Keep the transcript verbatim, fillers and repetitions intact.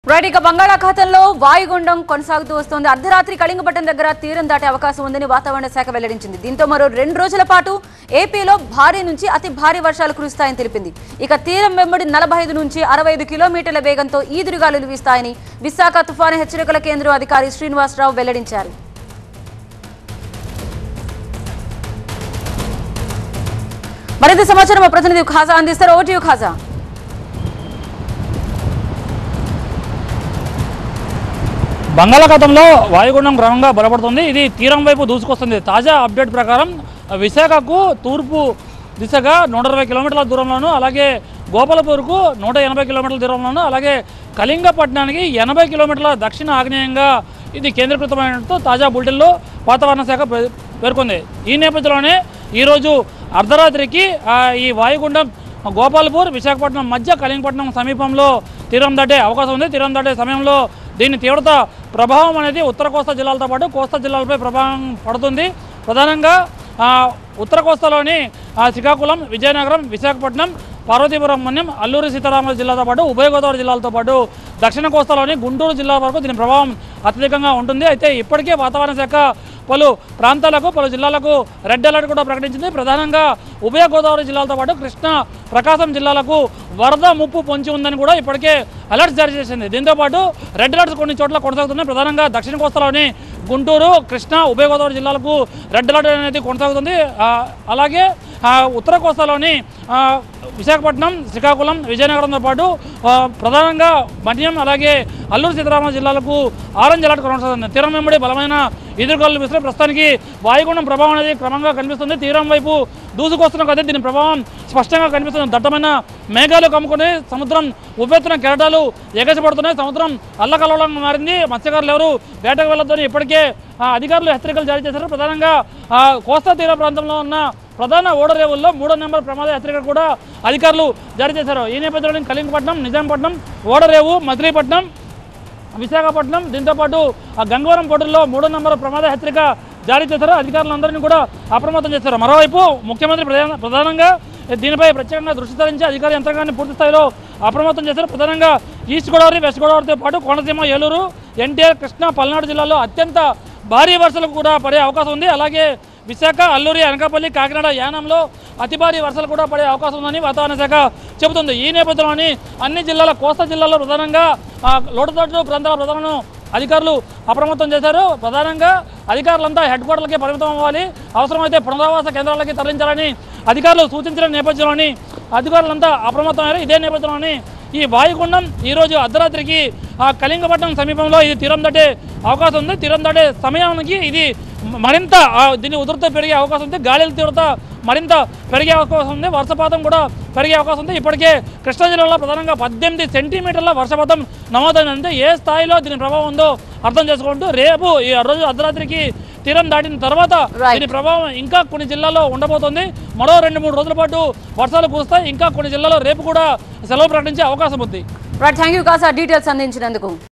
Right ఇక బంగాళాఖాతంలో వాయుగుండం కొనసాగుతూ వస్తోంది. అర్ధరాత్రి కళింగపట్టం దగ్గర తీరం దాటే అవకాశం ఉందని వాతావరణ శాఖ వెల్లడించింది. దీంతో మరో రెండు రోజుల పాటు ఏపీలో భారీ నుంచి అతి భారీ వర్షాలు కురుస్తాయని తెలిపింది. ఇక తీరం వెంబడి నలభై ఐదు నుంచి అరవై ఐదు కిలోమీటర్ల వేగంతో ఈదురుగాలులు వీస్తాయని విశాఖ తుఫాను హెచ్చరికల కేంద్రం అధికారి శ్రీనివాసరావు వెల్లడించారు. మరింత సమాచారం మా ప్రతినిధి ఖాజా అందిస్తారు. Over to you Khaja. బంగాళాఖాతంలో వాయుగుండం క్రమంగా బలపడుతుంది. ఇది తీరం వైపు దూసుకొస్తుంది. తాజా అప్డేట్ ప్రకారం విశాఖకు తూర్పు దిశగా నూట ఇరవై కిలోమీటర్ల దూరంలోను, అలాగే గోపాలపూర్కు నూట ఎనభై కిలోమీటర్ల దూరంలోను, అలాగే కళింగపట్నానికి ఎనభై కిలోమీటర్ల దక్షిణ ఆగ్నేయంగా ఇది కేంద్రీకృతమైనట్టు తాజా బులెటిన్లో వాతావరణ శాఖ పేర్కొంది. ఈ నేపథ్యంలోనే ఈరోజు అర్ధరాత్రికి ఈ వాయుగుండం గోపాలపూర్ విశాఖపట్నం మధ్య కళింగపట్నం సమీపంలో తీరం దాటే అవకాశం ఉంది. తీరం దాటే సమయంలో దీని తీవ్రత ప్రభావం అనేది ఉత్తర కోస్తా జిల్లాలతో పాటు కోస్తా జిల్లాలపై ప్రభావం పడుతుంది. ప్రధానంగా ఉత్తర కోస్తాలోని శ్రీకాకుళం, విజయనగరం, విశాఖపట్నం, పార్వతీపురం మన్యం, అల్లూరి సీతారామరాజు జిల్లాతో పాటు ఉభయ గోదావరి జిల్లాలతో పాటు దక్షిణ కోస్తాలోని గుంటూరు జిల్లా వరకు దీని ప్రభావం అత్యధికంగా ఉంటుంది. అయితే ఇప్పటికే వాతావరణ శాఖ పలు ప్రాంతాలకు పలు జిల్లాలకు రెడ్ అలర్ట్ కూడా ప్రకటించింది. ప్రధానంగా ఉభయ గోదావరి జిల్లాలతో పాటు కృష్ణా, ప్రకాశం జిల్లాలకు వరద ముప్పు పొంచి ఉందని కూడా ఇప్పటికే అలర్ట్స్ జారీ చేసింది. దీంతోపాటు రెడ్ అలర్ట్స్ కొన్ని చోట్ల కొనసాగుతున్నాయి. ప్రధానంగా దక్షిణ కోస్తాలోని గుంటూరు, కృష్ణా, ఉభయ గోదావరి జిల్లాలకు రెడ్ అలర్ట్ అనేది కొనసాగుతుంది. అలాగే ఉత్తర కోస్తాలోని విశాఖపట్నం, శ్రీకాకుళం, విజయనగరంతో పాటు ప్రధానంగా మన్యం, అలాగే అల్లూరు సీతారామరాజు జిల్లాలకు ఆరెంజ్ అలర్ట్ కొనసాగుతుంది. తీరం వెంబడి బలమైన ఎదురుగాలు వీస్తున్న ప్రస్తుతానికి వాయుగుండం ప్రభావం అనేది క్రమంగా కనిపిస్తుంది. తీరం వైపు దూసుకొస్తున్న కదా దీని ప్రభావం స్పష్టంగా కనిపిస్తుంది. దట్టమైన మేఘాలు కమ్ముకుని సముద్రం ఉవ్వెత్తున కెరటాలు ఎగసిపడుతున్నాయి. సముద్రం అల్లకల్లోలంగా మారింది. మత్స్యకారులు ఎవరు వేటకు వెళ్ళొద్దని ఇప్పటికే అధికారులు హెచ్చరికలు జారీ చేశారు. ప్రధానంగా కోస్తా తీర ప్రాంతంలో ఉన్న ప్రధాన ఓడరేవుల్లో మూడో నెంబర్ ప్రమాద హెచ్చరిక కూడా అధికారులు జారీ చేశారు. ఈ నేపథ్యంలో కళింగపట్నం, నిజాంపట్నం, ఓడరేవు, మచిలీపట్నం, విశాఖపట్నం, దీంతోపాటు ఆ గంగవరం పోర్టుల్లో మూడో నెంబర్ ప్రమాద హెచ్చరిక జారీ చేశారు. అధికారులందరినీ కూడా అప్రమత్తం చేశారు. మరోవైపు ముఖ్యమంత్రి ప్రధానంగా దీనిపై ప్రత్యేకంగా దృష్టి సారించి అధికార యంత్రాంగాన్ని పూర్తి స్థాయిలో అప్రమత్తం చేశారు. ప్రధానంగా ఈస్ట్ గోదావరి, వెస్ట్ గోదావరితో పాటు కోనసీమ, ఏలూరు, ఎన్టీఆర్, కృష్ణా, పల్నాడు జిల్లాల్లో అత్యంత భారీ వర్షాలు కూడా పడే అవకాశం ఉంది. అలాగే విశాఖ, అల్లూరి, అనకాపల్లి, కాకినాడ, యానంలో అతి భారీ వర్షాలు కూడా పడే అవకాశం ఉందని వాతావరణ శాఖ చెబుతుంది. ఈ నేపథ్యంలోని అన్ని జిల్లాల కోస్తా జిల్లాల్లో ప్రధానంగా లోటుదాటు ప్రాంతాల ప్రధాన అధికారులు అప్రమత్తం చేశారు. ప్రధానంగా అధికారులంతా హెడ్ క్వార్టర్లకి పరిమితం అవ్వాలి, అవసరమైతే పునరావాస కేంద్రాలకి తరలించాలని అధికారులు సూచించిన నేపథ్యంలోని అధికారులంతా అప్రమత్తమయ్యారు. ఇదే నేపథ్యంలోని ఈ వాయుగుండం ఈరోజు అర్ధరాత్రికి కళింగపట్నం సమీపంలో ఇది తీరం దాటే అవకాశం ఉంది. తీరం దాటే సమయానికి ఇది మరింత దీని ఉధృత పెరిగే అవకాశం ఉంది. గాలుల తీవ్రత మరింత పెరిగే అవకాశం ఉంది. వర్షపాతం కూడా పెరిగే అవకాశం ఉంది. ఇప్పటికే కృష్ణా జిల్లాలో ప్రధానంగా పద్దెనిమిది సెంటీమీటర్ల వర్షపాతం నమోదైందంటే ఏ స్థాయిలో దీని ప్రభావం ఉందో అర్థం చేసుకుంటూ రేపు ఈ రోజు అర్ధరాత్రికి తీరం దాటిన తర్వాత దీని ప్రభావం ఇంకా కొన్ని జిల్లాల్లో ఉండబోతోంది. మరో రెండు మూడు రోజుల పాటు వర్షాలు కురుస్తాయి. ఇంకా కొన్ని జిల్లాలో రేపు కూడా సెలవు ప్రకటించే అవకాశం ఉంది. థ్యాంక్ యూ కాసా డీటెయిల్స్ అందించినందుకు.